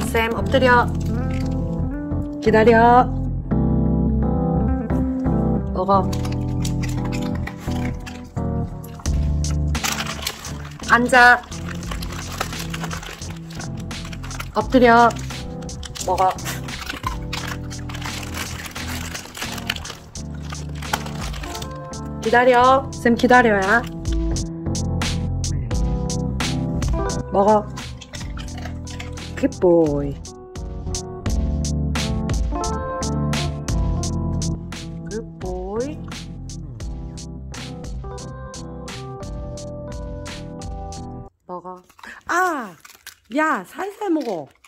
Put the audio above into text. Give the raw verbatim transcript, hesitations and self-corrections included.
쌤, 엎드려. 기다려. 먹어. 앉아. 엎드려. 먹어. 기다려. 쌤 기다려야. 먹어. 굿보이. 굿보이. 먹어. 아! 야, 살살 먹어.